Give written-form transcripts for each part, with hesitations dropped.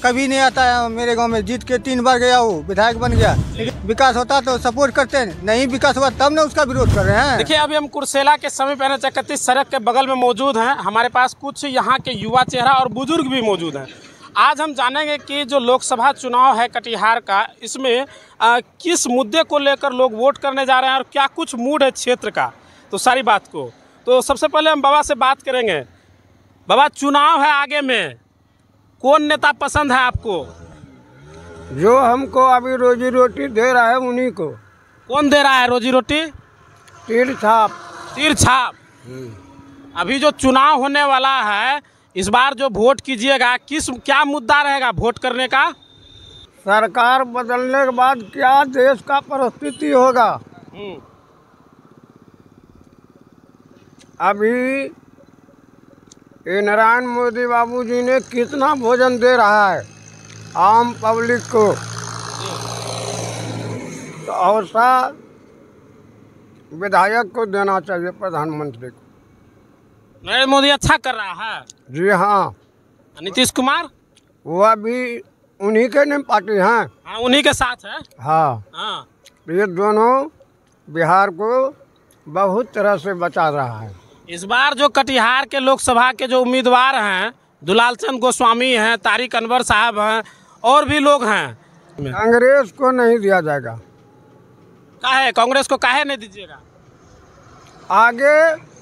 कभी नहीं आता है मेरे गांव में। जीत के 3 बार गया, वो विधायक बन गया। लेकिन विकास होता तो सपोर्ट करते हैं, नहीं विकास हुआ तब ना उसका विरोध कर रहे हैं। देखिए, अभी हम कुर्सेला के समीप 31 सड़क के बगल में मौजूद हैं। हमारे पास कुछ यहाँ के युवा चेहरा और बुजुर्ग भी मौजूद हैं। आज हम जानेंगे कि जो लोकसभा चुनाव है कटिहार का, इसमें किस मुद्दे को लेकर लोग वोट करने जा रहे हैं और क्या कुछ मूड है क्षेत्र का, तो सारी बात को। तो सबसे पहले हम बाबा से बात करेंगे। बाबा, चुनाव है आगे में, कौन नेता पसंद है आपको? जो हमको अभी रोजी रोटी दे रहा है उन्हीं को। कौन दे रहा है रोजी रोटी? तीर छाप। तीर छाप। अभी जो चुनाव होने वाला है, इस बार जो वोट कीजिएगा, क्या मुद्दा रहेगा वोट करने का? सरकार बदलने के बाद क्या देश का परिस्थिति होगा। अभी ये नारायण मोदी बाबूजी ने कितना भोजन दे रहा है आम पब्लिक को, तो और सा विधायक को देना चाहिए, प्रधानमंत्री को। नरेंद्र मोदी अच्छा कर रहा है। जी हाँ। नीतीश कुमार वह भी उन्हीं के ने पार्टी हैं। हाँ, उन्हीं के साथ है। हाँ। ये दोनों बिहार को बहुत तरह से बचा रहा है। इस बार जो कटिहार के लोकसभा के जो उम्मीदवार हैं, दुलालचंद गोस्वामी हैं, तारिक अनवर साहब हैं, और भी लोग हैं। कांग्रेस को नहीं दिया जाएगा। काहे कांग्रेस को काहे नहीं दीजिएगा? आगे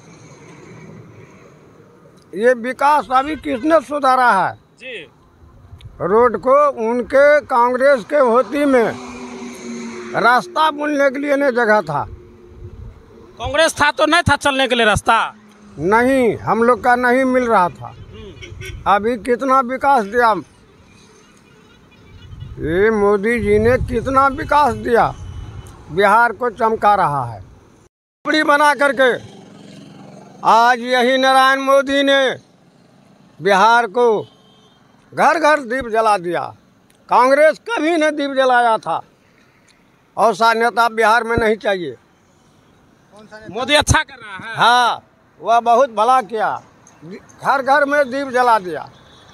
ये विकास अभी किसने सुधारा है जी? रोड को उनके कांग्रेस के होती में रास्ता बुनने के लिए नहीं जगह था। कांग्रेस था तो नहीं था चलने के लिए रास्ता? नहीं, हम लोग का नहीं मिल रहा था। अभी कितना विकास दिया ये मोदी जी ने, कितना विकास दिया, बिहार को चमका रहा है। बड़ी बना करके आज यही नारायण मोदी ने बिहार को घर घर दीप जला दिया। कांग्रेस कभी न दीप जलाया था, और सा नेता बिहार में नहीं चाहिए। मोदी अच्छा कर रहा है। हाँ, वह बहुत भला किया, घर घर में दीप जला दिया।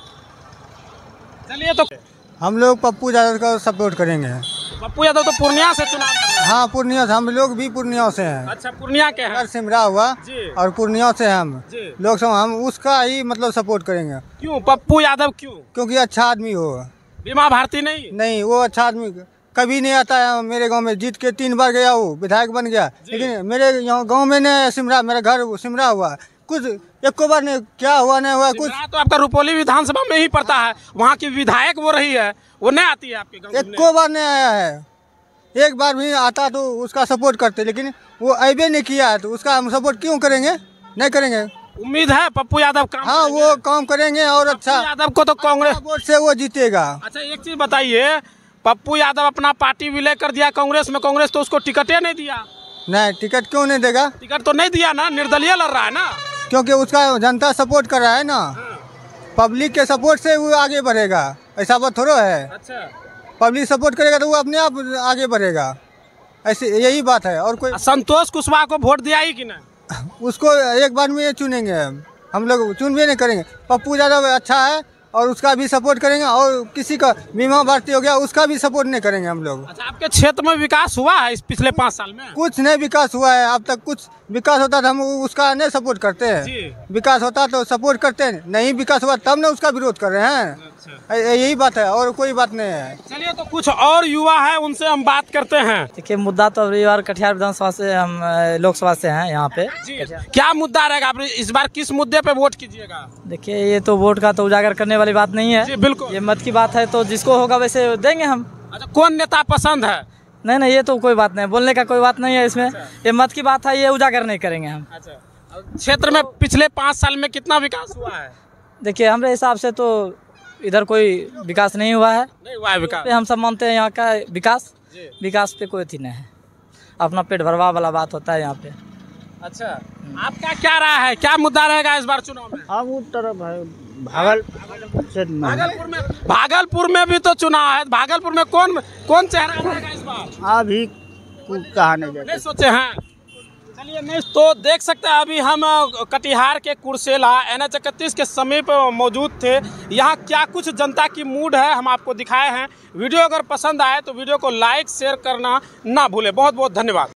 चलिए, तो हम लोग पप्पू यादव का सपोर्ट करेंगे। पप्पू यादव तो पूर्णिया से चुनाव लड़ रहे हैं। हाँ, पूर्णिया से। हम लोग भी पूर्णिया से हैं। अच्छा, पूर्णिया के हैं। सिमरा हुआ जी। और पूर्णिया से हम जी। लोकसभा हम उसका ही मतलब सपोर्ट करेंगे। क्यों पप्पू यादव क्यों? क्योंकि अच्छा आदमी हो। बीमा भारती नहीं, वो अच्छा आदमी कभी नहीं आता है मेरे गांव में। जीत के 3 बार गया, वो विधायक बन गया। लेकिन मेरे यहाँ गांव में ने सिमरा, मेरा घर सिमरा हुआ, कुछ एको बार नहीं क्या हुआ, नहीं हुआ कुछ। तो आपका रुपौली विधानसभा में ही पड़ता है, वहाँ की विधायक वो रही है, वो नहीं आती है आपके गाँव? एको बार नहीं आया है। एक बार भी आता तो उसका सपोर्ट करते, लेकिन वो अबे नहीं किया है, तो उसका हम सपोर्ट क्यों करेंगे? नहीं करेंगे। उम्मीद है पप्पू यादव काम हाँ, वो काम करेंगे और अच्छा। यादव को तो कांग्रेस वोट से वो जीतेगा। अच्छा, एक चीज बताइए, पप्पू यादव अपना पार्टी विलय कर दिया कांग्रेस में, कांग्रेस तो उसको टिकट नहीं दिया। नहीं, टिकट क्यों नहीं देगा? टिकट तो नहीं दिया ना, निर्दलीय लड़ रहा है ना। क्योंकि उसका जनता सपोर्ट कर रहा है ना। पब्लिक के सपोर्ट से वो आगे बढ़ेगा, ऐसा बात थोड़ा है। अच्छा, पब्लिक सपोर्ट करेगा तो वो अपने आप आगे बढ़ेगा, ऐसे यही बात है। और कोई संतोष कुशवाहा को वोट दिया ही कि नहीं? उसको एक बार में चुनेंगे, हम लोग चुन भी नहीं करेंगे। पप्पू यादव अच्छा है और उसका भी सपोर्ट करेंगे, और किसी का बीमा भारती हो गया उसका भी सपोर्ट नहीं करेंगे हम लोग। अच्छा, आपके क्षेत्र में विकास हुआ है इस पिछले 5 साल में? कुछ नहीं विकास हुआ है अब तक। कुछ विकास होता तो हम उसका नहीं सपोर्ट करते हैं। विकास होता तो सपोर्ट करते हैं, नहीं विकास हुआ तब ना उसका विरोध कर रहे हैं। अच्छा। यही बात है और कोई बात नहीं है। चलिए, तो कुछ और युवा है, उनसे हम बात करते हैं। देखिए, मुद्दा तो अगली बार कटिहार विधानसभा से, हम लोकसभा से हैं यहाँ पे। क्या मुद्दा रहेगा? आप इस बार किस मुद्दे पे वोट कीजिएगा? देखिए, ये तो वोट का तो उजागर करने वाली बात नहीं है। जी, बिल्कुल। ये मत की बात है, तो जिसको होगा वैसे देंगे हम। अच्छा, कौन नेता पसंद है? नहीं, ये तो कोई बात नहीं, बोलने का कोई बात नहीं है इसमें। ये मत की बात है, ये उजागर नहीं करेंगे हम। अच्छा, क्षेत्र में पिछले 5 साल में कितना विकास हुआ है? देखिए, हमारे हिसाब से तो इधर कोई विकास नहीं हुआ है। नहीं हुआ है विकास। हम सब मानते हैं यहाँ का विकास पे कोई थी नहीं है। अपना पेट भरवा वाला बात होता है यहाँ पे। अच्छा, आपका क्या राय है, क्या मुद्दा रहेगा इस बार चुनाव में? हम उत्तर भागलपुर में भी तो चुनाव है। भागलपुर में कौन चेहरा रहेगा इस बार? अभी कहा नहीं सोचे हैं। चलिए नेक्स्ट, तो देख सकते हैं अभी हम कटिहार के कुर्सेला NH31 के समीप मौजूद थे। यहाँ क्या कुछ जनता की मूड है हम आपको दिखाए हैं। वीडियो अगर पसंद आए तो वीडियो को लाइक शेयर करना ना भूलें। बहुत बहुत धन्यवाद।